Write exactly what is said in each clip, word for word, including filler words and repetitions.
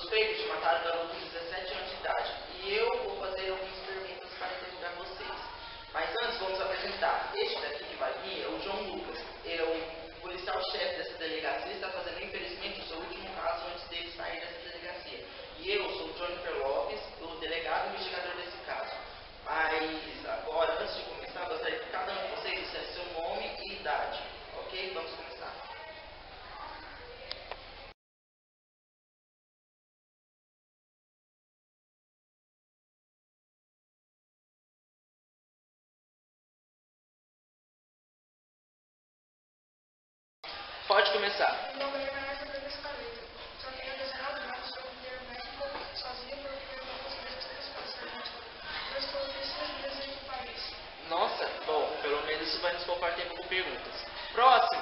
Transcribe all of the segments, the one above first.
suspeitos de matar um garoto de dezessete anos de idade. E eu vou fazer algumas perguntas para interrogar vocês. Mas antes vamos apresentar. Este daqui que vai vir é o João Lucas. Ele é o policial-chefe dessa delegacia e está fazendo, infelizmente, o seu último caso antes dele sair dessa delegacia. E eu sou o Jonathan Lopes, o delegado investigador desse caso. Mas agora, antes de começar, gostaria que cada um de vocês dissesse seu nome e idade. Ok? Vamos começar. Pode começar. Meu nome é Renato Douglas Caleta. Só tenho dezenove anos, estou no termo médico sozinho porque eu não consegui satisfazer muito. Eu estou há seis meses aqui no país. Nossa, bom, pelo menos isso vai nos poupar tempo com perguntas. Próximo.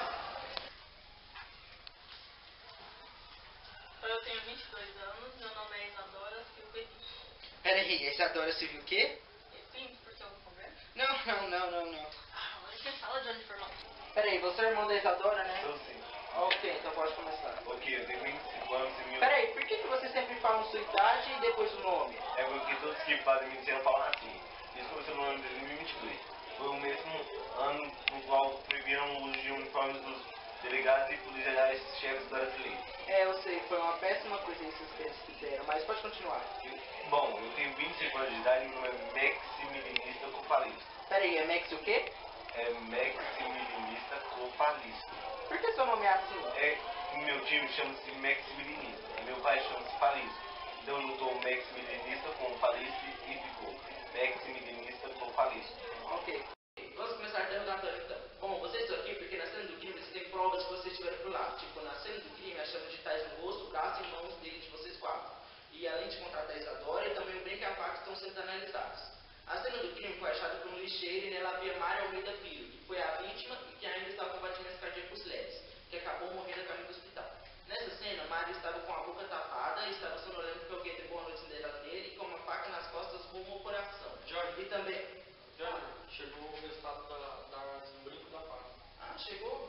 Eu tenho vinte e dois anos, meu nome é Isadora Silva Pinto. Peraí, essa Isadora Silva o quê? Pinto, porque eu vou comer? Não, não, não, não, não. Ah, agora você fala de onde informação. Peraí, você é irmão da Isadora, né? Eu sim. Ok, então pode começar. Ok, eu tenho vinte e cinco anos e mil... Peraí, por que, que você sempre fala sua idade e depois o nome? É porque todos que fazem medicina falam assim. Isso começou no ano de dois mil e vinte e dois. Foi o mesmo ano no qual proibiram o uso de uniformes dos delegados e policiais chefes brasileiros. É, eu sei, foi uma péssima coisa isso que eles fizeram, mas pode continuar. Eu- Bom, eu tenho vinte e cinco anos de idade e meu nome é Maximilianista Copalista. Peraí, é Max o quê? É Maximilianista Copalista. Por que seu nome é assim? É, o meu time chama-se Maximilianista e meu pai chama-se Palista. Então juntou Maximilianista com Palista e ficou Maximilianista com Palista. Ok. Vamos começar a interrogatório então. Bom, vocês estão aqui porque na cena do crime vocês têm provas que vocês estiveram por lá. Tipo, na cena do crime achamos digitais no rosto, braço e mãos dele de vocês quatro. E além de contratar a Isadora, e também o brinco e a faca estão sendo analisados. A cena do crime foi achada por um lixeiro e nela havia Mário Almeida Filho, que foi a vítima e que ainda estava com batimentos cardíacos leves, que acabou morrendo a caminho do hospital. Nessa cena, Mário estava com a boca tapada e estava sonolento porque alguém derrubou a noite dela nele e com uma faca nas costas rumo ao coração. Jorge. E também... Jorge, chegou o resultado da, da análise do brinco da faca. Ah, chegou?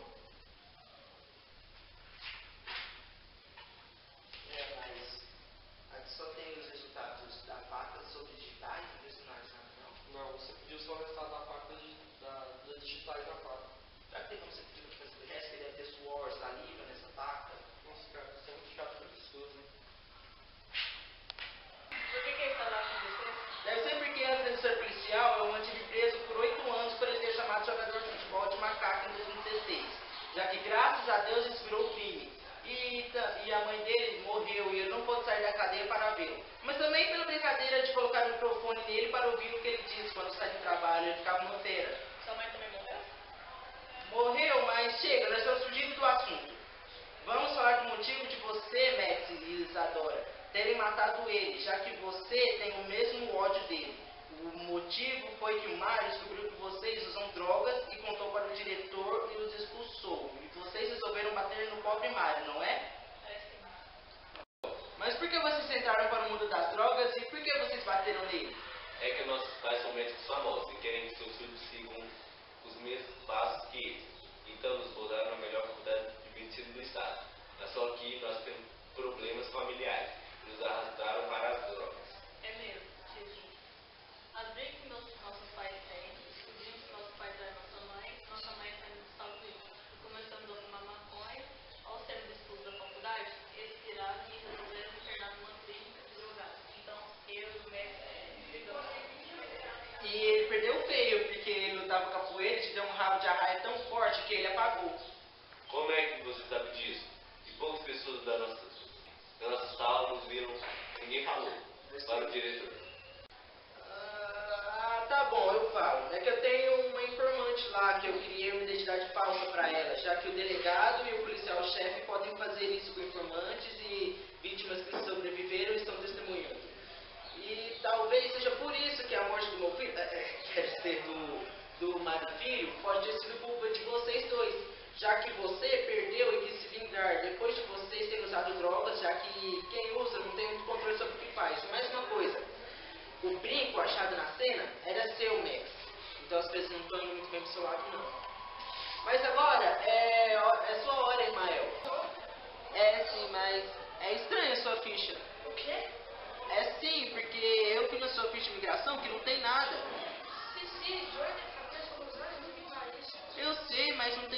É, mas aqui só tem os resultados da faca sobre digitais e personagens, não? Não, você pediu só o resultado da faca de, da, das digitais da faca. Será que tem como você pedir para fazer o resto? Que deve ter suor, saliva nessa faca? Nossa, cara, você é muito chato com pessoas, né? Por que que ele está lá com você? Deve ser porque antes de ser policial, eu mantive preso por oito anos por ele ter chamado jogador de futebol de macaco em dois mil e dezesseis. Já que, graças a Deus, isso virou crime. E, ta- e a mãe dele morreu e ele não pôde sair da cadeia para vê-lo. Mas também pela brincadeira de colocar o microfone nele para ouvir o que ele disse quando sai do trabalho, ele ficava numa feira. Sua mãe também morreu? Morreu, mas chega, nós estamos fugindo do assunto. Vamos falar do motivo de você, Max e Isadora, terem matado ele, já que você tem o mesmo ódio dele. O motivo foi que o Mário descobriu que vocês usam drogas e contou para o diretor e os expulsou. E vocês resolveram bater no pobre Mário, não é? É sim. Mas por que vocês entraram para o mundo das drogas e por que vocês bateram nele? É que nossos pais são médicos famosos e querem que seus filhos sigam os mesmos passos que eles. Então nos botaram na melhor faculdade de medicina do estado. Mas só que nós temos problemas familiares e nos arrastaram para as drogas. É mesmo, Jesus. As brigas que meus, nossos pais têm, descobrimos que nosso pai trai nossa mãe, nossa mãe está indo para os Estados Unidos. E começamos a fumar maconha. Ao sermos expulsos da faculdade, eles tiraram e resolveram me internar numa clínica de drogados. Então, eu e o médico brigamos. E ele perdeu feio, porque ele lutava capoeira e te deu um rabo de arraia tão forte que ele apagou. Como é que você sabe disso? E poucas pessoas da nossa, da nossa sala nos viram, ninguém falou para o diretor. Ah, tá bom, eu falo. É que eu tenho uma informante lá que eu criei uma identidade falsa para ela, já que o delegado e o policial-chefe podem fazer isso com informantes e vítimas que sobreviveram estão testemunhando. E talvez seja por isso que a morte do meu filho, é, é, quer dizer, do, do Mário Filho, pode ter sido culpa de vocês dois, já que você perdeu e quis se vingar depois de vocês terem usado drogas, já que quem usa não tem muito controle sobre o que faz. E mais uma coisa, o brinco achado na cena era seu, Max. Então as pessoas não estão indo muito bem pro seu lado, não. Mas agora, é, é sua hora, Ismael. É sim, mas é estranha a sua ficha.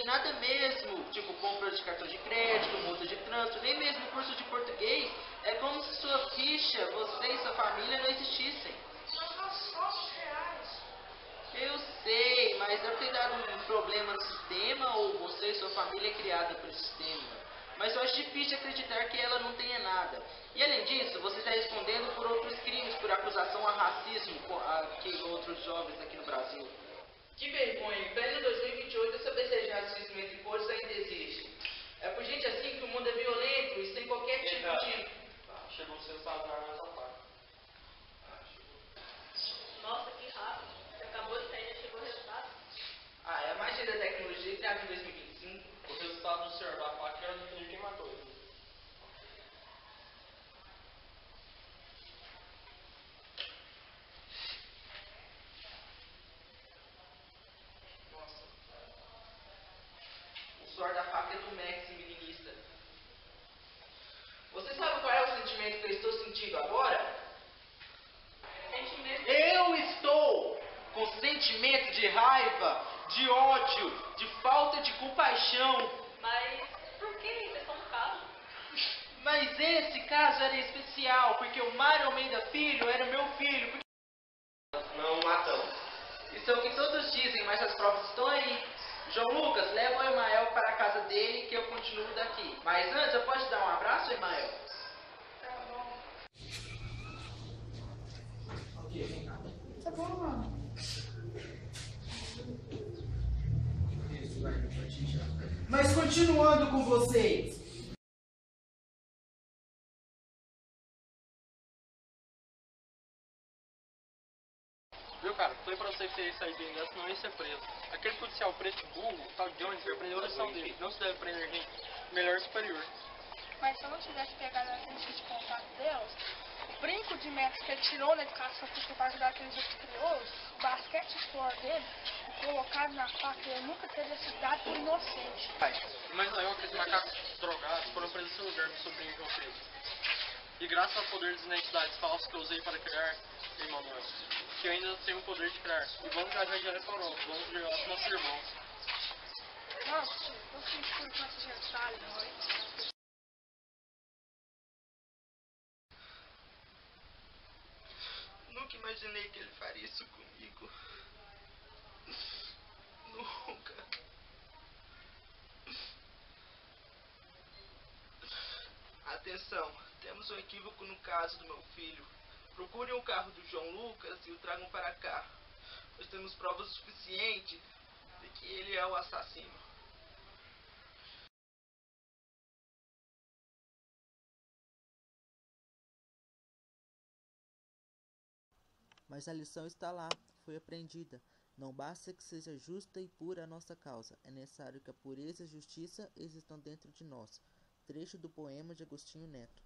nada mesmo, tipo compra de cartão de crédito, multa de trânsito, nem mesmo curso de português. É como se sua ficha, você e sua família não existissem. Mas nós somos reais. Eu sei, mas deve ter dado um problema no sistema ou você e sua família é criada pelo sistema. Mas eu acho difícil acreditar que ela não tenha nada. E além disso, você está respondendo por outros crimes, por acusação a racismo com a, que outros jovens aqui no Brasil. Que vergonha, em pleno dois mil e vinte e oito essa esse racismo entre cores ainda existe. É por gente assim que o mundo é violento e sem qualquer tipo de... Chegou o sensador nessa parte. Nossa, que rápido. Você acabou de sair e já chegou o resultado. Ah, é a magia da tecnologia criada em dois mil e vinte e cinco. O resultado do senhor da faca era de quem matou ele. Nossa. O suor da faca é do Max, meninista. Você sabe qual é o sentimento que eu estou sentindo agora? Sentimento. Eu estou com sentimento de raiva, de ódio, de falta de compaixão. Mas por que isso é só um caso? Mas esse caso era especial, porque o Mário Almeida Filho era o meu filho. Porque... Não matamos. Isso é o que todos dizem, mas as provas estão aí. João Lucas, leva o Emael para a casa dele que eu continuo daqui. Mas antes, eu posso te dar um abraço, Emael? Tá bom. Ok, vem cá. Tá bom, mano. Isso, vai, vai te tirar. Mas continuando com vocês. Viu, cara? Falei pra você que você ia sair bem dessa, não ia ser preso. Aquele policial preto burro, o tal de Jones, vai prender a oração dele. Não se deve prender gente melhor superior. Mas se eu não tivesse pegado a lista de contato delas, o brinco de mestre que ele tirou na educação física para ajudar aqueles outros crioulos, o basquete escolar dele, e colocado na faca, ele nunca teve essa idade por inocente. Mas não é aqueles macacos drogados foram presos no seu lugar, meu sobrinho João Pedro. E graças ao poder das identidades falsas que eu usei para criar, Emanuel, que eu ainda tenho o poder de criar. E vamos viajar direto para a Europa, vamos ver os nossos irmãos. Nossa, tio, eu fiz tudo com essa gentalha, não. Nunca imaginei que ele faria isso comigo. Nunca. Atenção, temos um equívoco no caso do meu filho. Procurem o carro do João Lucas e o tragam para cá. Nós temos provas suficientes de que ele é o assassino. Mas a lição está lá, foi aprendida. Não basta que seja justa e pura a nossa causa, é necessário que a pureza e a justiça existam dentro de nós. Trecho do poema de Agostinho Neto.